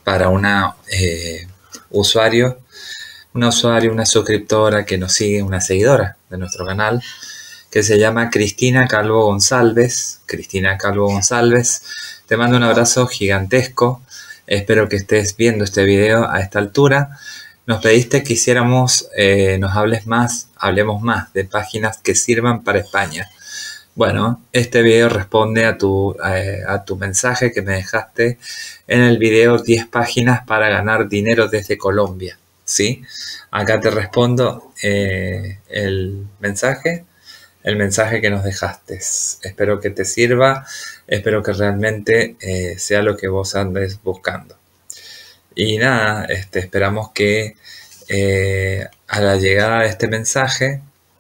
para una una suscriptora que nos sigue, una seguidora de nuestro canal, que se llama Cristina Calvo González. Cristina Calvo González, te mando un abrazo gigantesco. Espero que estés viendo este video a esta altura. Nos pediste que nos hablemos más de páginas que sirvan para España. Bueno, este video responde a tu mensaje que me dejaste en el video 10 páginas para ganar dinero desde Colombia. ¿Sí? Acá te respondo el mensaje que nos dejaste. Espero que te sirva, espero que realmente sea lo que vos andes buscando. Y nada, esperamos que a la llegada de este mensaje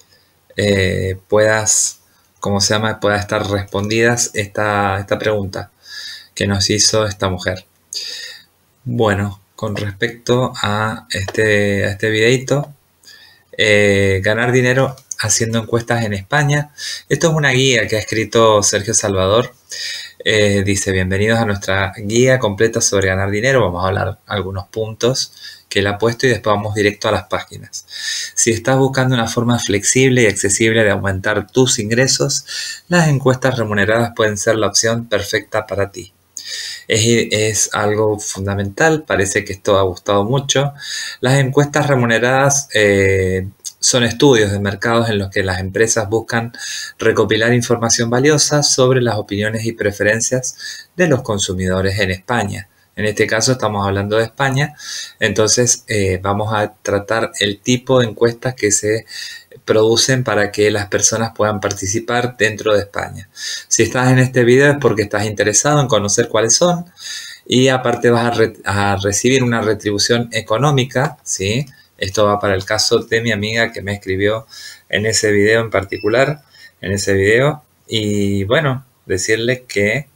pueda estar respondidas esta pregunta que nos hizo esta mujer. Bueno, con respecto a este videito, ganar dinero haciendo encuestas en España. Esto es una guía que ha escrito Sergio Salvador. Dice: bienvenidos a nuestra guía completa sobre ganar dinero. Vamos a hablar algunos puntos que él ha puesto y después vamos directo a las páginas. Si estás buscando una forma flexible y accesible de aumentar tus ingresos, las encuestas remuneradas pueden ser la opción perfecta para ti. Es algo fundamental, parece que esto ha gustado mucho. Las encuestas remuneradas son estudios de mercados en los que las empresas buscan recopilar información valiosa sobre las opiniones y preferencias de los consumidores en España. En este caso estamos hablando de España, entonces vamos a tratar el tipo de encuestas que se producen para que las personas puedan participar dentro de España. Si estás en este video es porque estás interesado en conocer cuáles son y aparte vas a recibir una retribución económica, ¿sí? Esto va para el caso de mi amiga que me escribió en ese video en particular, y bueno, decirle que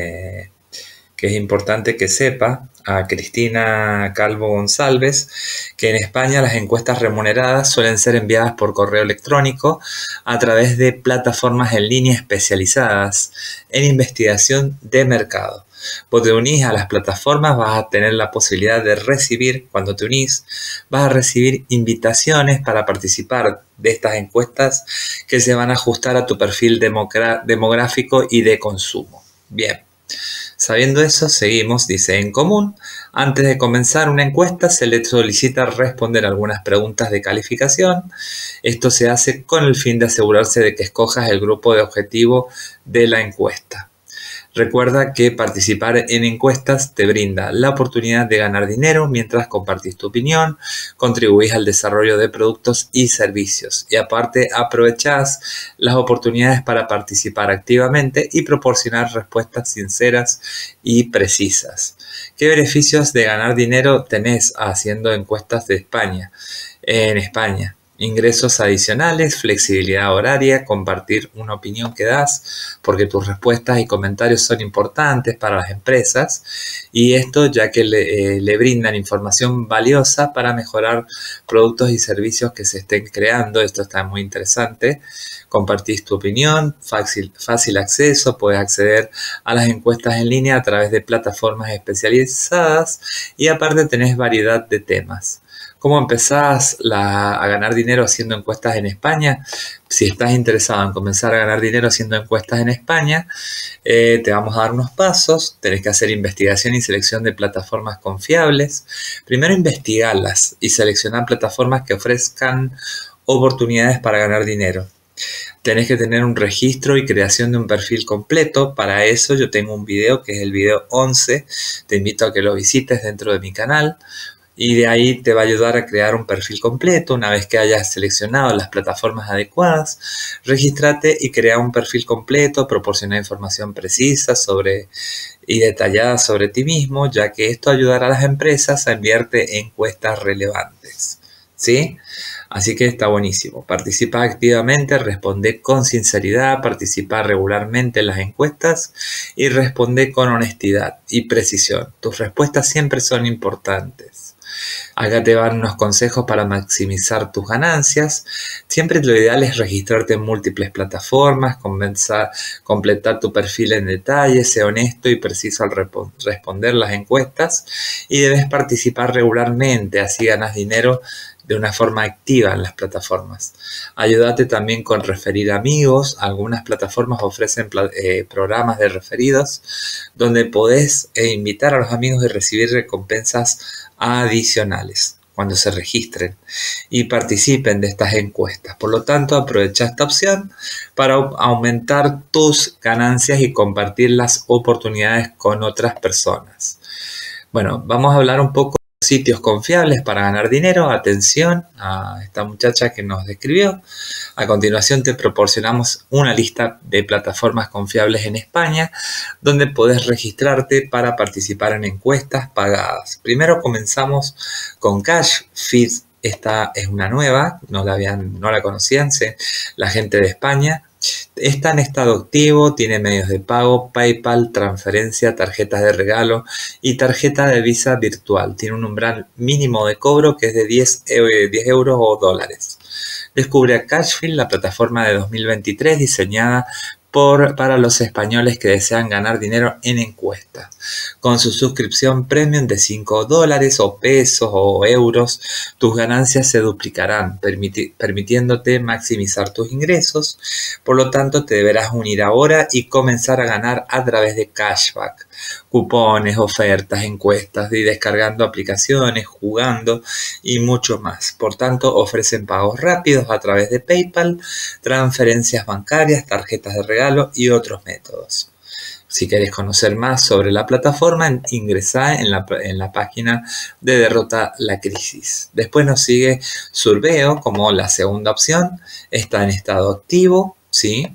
es importante que sepa a Cristina Calvo González que en España las encuestas remuneradas suelen ser enviadas por correo electrónico a través de plataformas en línea especializadas en investigación de mercado. Vos te unís a las plataformas, vas a tener la posibilidad de recibir, cuando te unís, vas a recibir invitaciones para participar de estas encuestas que se van a ajustar a tu perfil demográfico y de consumo. Bien. Sabiendo eso, seguimos. Dice: en común, antes de comenzar una encuesta se le solicita responder algunas preguntas de calificación. Esto se hace con el fin de asegurarse de que escojas el grupo de objetivo de la encuesta. Recuerda que participar en encuestas te brinda la oportunidad de ganar dinero mientras compartís tu opinión, contribuís al desarrollo de productos y servicios y aparte aprovechás las oportunidades para participar activamente y proporcionar respuestas sinceras y precisas. ¿Qué beneficios de ganar dinero tenés haciendo encuestas de España? En España: ingresos adicionales, flexibilidad horaria, compartir una opinión que das, porque tus respuestas y comentarios son importantes para las empresas, y esto ya que le brindan información valiosa para mejorar productos y servicios que se estén creando. Esto está muy interesante. Compartís tu opinión, fácil acceso, puedes acceder a las encuestas en línea a través de plataformas especializadas y aparte tenés variedad de temas. ¿Cómo empezás a ganar dinero haciendo encuestas en España? Si estás interesado en comenzar a ganar dinero haciendo encuestas en España, te vamos a dar unos pasos. Tenés que hacer investigación y selección de plataformas confiables. Primero, investigarlas y seleccionar plataformas que ofrezcan oportunidades para ganar dinero. Tenés que tener un registro y creación de un perfil completo. Para eso yo tengo un video que es el video 11. Te invito a que lo visites dentro de mi canal. Y de ahí te va a ayudar a crear un perfil completo. Una vez que hayas seleccionado las plataformas adecuadas, regístrate y crea un perfil completo, proporciona información precisa y detallada sobre ti mismo, ya que esto ayudará a las empresas a enviarte encuestas relevantes. ¿Sí? Así que está buenísimo. Participa activamente, responde con sinceridad, participa regularmente en las encuestas y responde con honestidad y precisión. Tus respuestas siempre son importantes. Acá te van unos consejos para maximizar tus ganancias. Siempre lo ideal es registrarte en múltiples plataformas, completar tu perfil en detalle, ser honesto y preciso al responder las encuestas y debes participar regularmente, así ganas dinero de una forma activa en las plataformas. Ayúdate también con referir amigos. Algunas plataformas ofrecen programas de referidos donde podés invitar a los amigos y recibir recompensas adicionales cuando se registren y participen de estas encuestas. Por lo tanto, aprovecha esta opción para aumentar tus ganancias y compartir las oportunidades con otras personas. Bueno, vamos a hablar un poco de sitios confiables para ganar dinero. Atención a esta muchacha que nos describió. A continuación te proporcionamos una lista de plataformas confiables en España donde podés registrarte para participar en encuestas pagadas. Primero comenzamos con Cashfeed. Esta es una nueva, no la conocían la gente de España. Está en estado activo, tiene medios de pago, PayPal, transferencia, tarjetas de regalo y tarjeta de Visa virtual. Tiene un umbral mínimo de cobro que es de 10 euros o dólares. Descubre a Cashfeed, la plataforma de 2023 diseñada para los españoles que desean ganar dinero en encuestas. Con su suscripción premium de 5 dólares o pesos o euros, tus ganancias se duplicarán, permitiéndote maximizar tus ingresos. Por lo tanto, te deberás unir ahora y comenzar a ganar a través de cashback, cupones, ofertas, encuestas y descargando aplicaciones, jugando y mucho más. Por tanto, ofrecen pagos rápidos a través de PayPal, transferencias bancarias, tarjetas de regalo y otros métodos. Si querés conocer más sobre la plataforma, ingresá en la página de Derrota la Crisis. Después nos sigue Surveo como la segunda opción. Está en estado activo, ¿sí?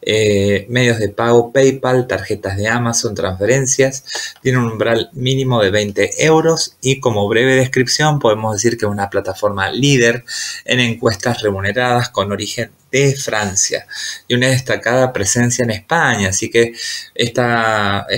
Medios de pago, PayPal, tarjetas de Amazon, transferencias. Tiene un umbral mínimo de 20 euros y como breve descripción podemos decir que es una plataforma líder en encuestas remuneradas con origen de Francia y una destacada presencia en España, así que esta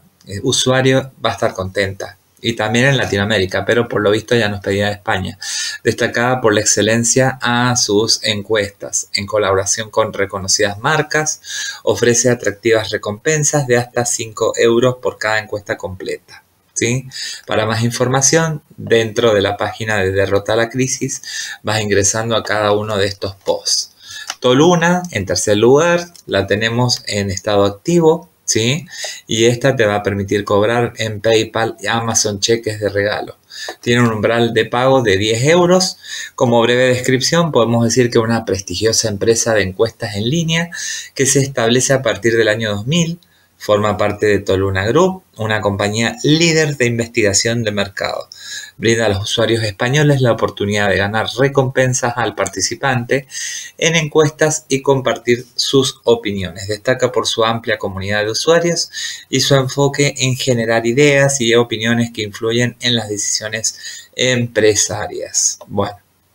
usuario va a estar contenta. Y también en Latinoamérica, pero por lo visto ya nos pedía de España. Destacada por la excelencia a sus encuestas. En colaboración con reconocidas marcas, ofrece atractivas recompensas de hasta 5 euros por cada encuesta completa. ¿Sí? Para más información, dentro de la página de Derrota la Crisis, vas ingresando a cada uno de estos posts. Toluna, en tercer lugar, la tenemos en estado activo, ¿sí? Y esta te va a permitir cobrar en PayPal y Amazon cheques de regalo. Tiene un umbral de pago de 10 euros. Como breve descripción, podemos decir que es una prestigiosa empresa de encuestas en línea que se establece a partir del año 2000. Forma parte de Toluna Group, una compañía líder de investigación de mercado. Brinda a los usuarios españoles la oportunidad de ganar recompensas al participante en encuestas y compartir sus opiniones. Destaca por su amplia comunidad de usuarios y su enfoque en generar ideas y opiniones que influyen en las decisiones empresarias. Bueno.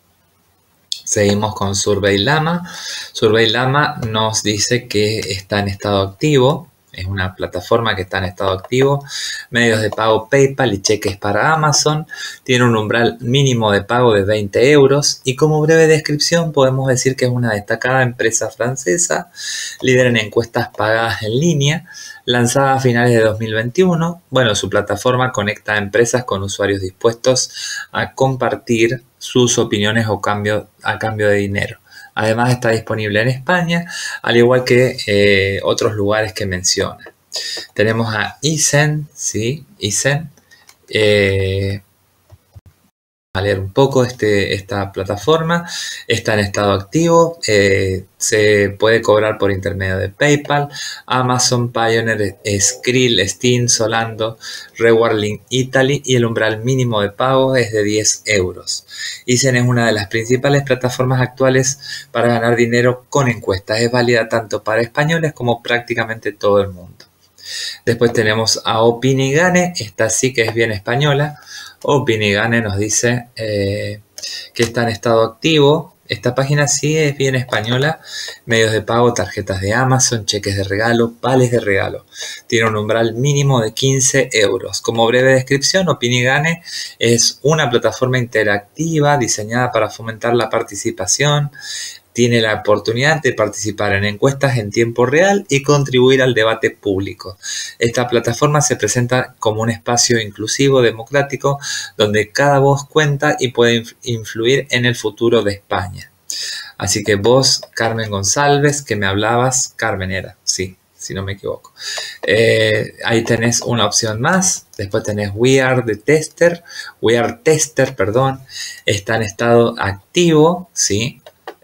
Seguimos con Surveillama. Surveillama nos dice que está en estado activo. Es una plataforma que está en estado activo. Medios de pago PayPal y cheques para Amazon. Tiene un umbral mínimo de pago de 20 euros. Y como breve descripción podemos decir que es una destacada empresa francesa, líder en encuestas pagadas en línea, lanzada a finales de 2021. Bueno, su plataforma conecta a empresas con usuarios dispuestos a compartir sus opiniones a cambio de dinero. Además está disponible en España, al igual que otros lugares que menciona. Tenemos a Isen, ¿sí? Isen. A leer un poco esta plataforma. Está en estado activo. Se puede cobrar por intermedio de PayPal, Amazon, Pioneer, Skrill, Steam, Solando, Rewarding Italy y el umbral mínimo de pago es de 10 euros. Isen es una de las principales plataformas actuales para ganar dinero con encuestas. Es válida tanto para españoles como prácticamente todo el mundo. Después tenemos a Opinigane. Esta sí que es bien española. Opinigane nos dice que está en estado activo. Esta página sí es bien española, medios de pago, tarjetas de Amazon, cheques de regalo, vales de regalo. Tiene un umbral mínimo de 15 euros. Como breve descripción, Opinigane es una plataforma interactiva diseñada para fomentar la participación. Tiene la oportunidad de participar en encuestas en tiempo real y contribuir al debate público. Esta plataforma se presenta como un espacio inclusivo, democrático, donde cada voz cuenta y puede influir en el futuro de España. Así que vos, Carmen González, que me hablabas, Carmen era, sí, si no me equivoco. Ahí tenés una opción más. Después tenés We Are Tester, perdón. Está en estado activo, ¿sí?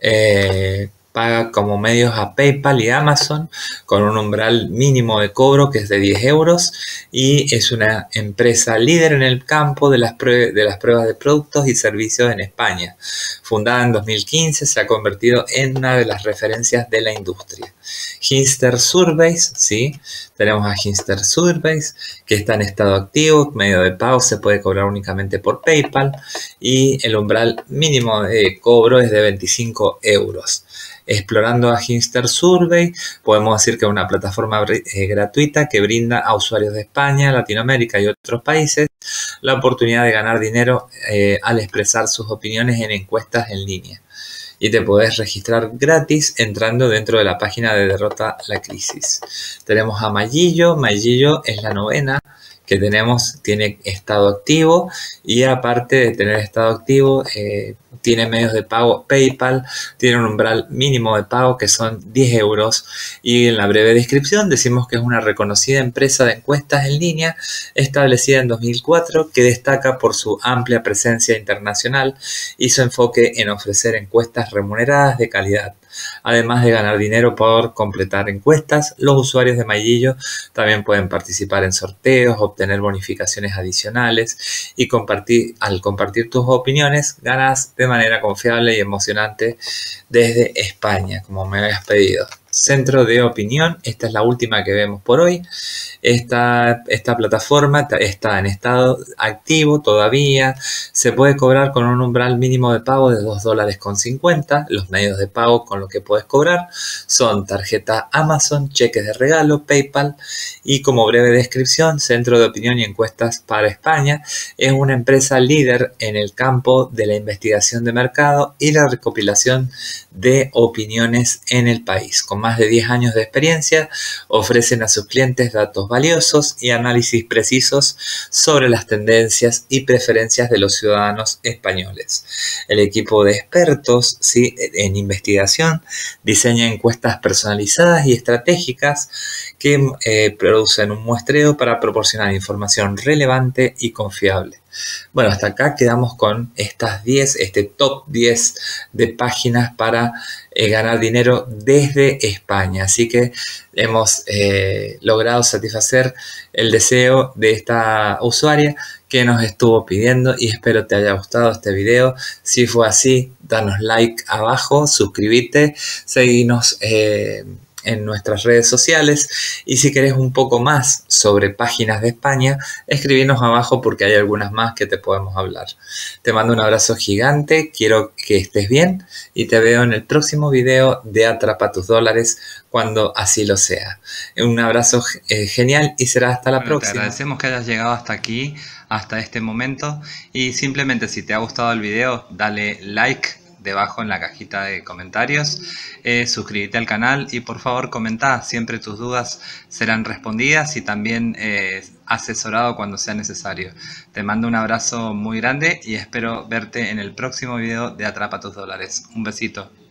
Paga como medios a PayPal y Amazon con un umbral mínimo de cobro que es de 10 euros y es una empresa líder en el campo de las pruebas de productos y servicios en España. Fundada en 2015, se ha convertido en una de las referencias de la industria. Ginster Surveys, ¿sí? Tenemos a Ginster Surveys, que está en estado activo, medio de pago, se puede cobrar únicamente por PayPal y el umbral mínimo de cobro es de 25 euros. Explorando a Ginster Survey, podemos decir que es una plataforma gratuita que brinda a usuarios de España, Latinoamérica y otros países la oportunidad de ganar dinero al expresar sus opiniones en encuestas en línea. Y te podés registrar gratis entrando dentro de la página de Derrota la Crisis. Tenemos a Mayillo. Mayillo es la novena que tenemos, tiene estado activo y aparte de tener estado activo, tiene medios de pago PayPal, tiene un umbral mínimo de pago que son 10 euros y en la breve descripción decimos que es una reconocida empresa de encuestas en línea establecida en 2004 que destaca por su amplia presencia internacional y su enfoque en ofrecer encuestas remuneradas de calidad. Además de ganar dinero por completar encuestas, los usuarios de Mayillo también pueden participar en sorteos, obtener bonificaciones adicionales y al compartir tus opiniones ganas de manera confiable y emocionante desde España, como me habías pedido. Centro de opinión, esta es la última que vemos por hoy. Esta plataforma está en estado activo todavía. Se puede cobrar con un umbral mínimo de pago de $2.50. Los medios de pago con los que puedes cobrar son tarjeta Amazon, cheques de regalo, PayPal y como breve descripción, Centro de Opinión y Encuestas para España es una empresa líder en el campo de la investigación de mercado y la recopilación de opiniones en el país. Con más de 10 años de experiencia, ofrecen a sus clientes datos valiosos y análisis precisos sobre las tendencias y preferencias de los ciudadanos españoles. El equipo de expertos, ¿sí?, en investigación diseña encuestas personalizadas y estratégicas que producen un muestreo para proporcionar información relevante y confiable. Bueno, hasta acá quedamos con este top 10 de páginas para ganar dinero desde España. Así que hemos logrado satisfacer el deseo de esta usuaria que nos estuvo pidiendo y espero te haya gustado este video. Si fue así, danos like abajo, suscríbete, seguinos en nuestras redes sociales y si querés un poco más sobre páginas de España, escribinos abajo porque hay algunas más que te podemos hablar. Te mando un abrazo gigante, quiero que estés bien y te veo en el próximo video de Atrapa tus dólares cuando así lo sea. Un abrazo genial y será hasta la próxima. Te agradecemos que hayas llegado hasta aquí, hasta este momento y simplemente si te ha gustado el video, dale like debajo en la cajita de comentarios, suscríbete al canal y por favor comenta, siempre tus dudas serán respondidas y también asesorado cuando sea necesario. Te mando un abrazo muy grande y espero verte en el próximo video de Atrapa tus dólares. Un besito.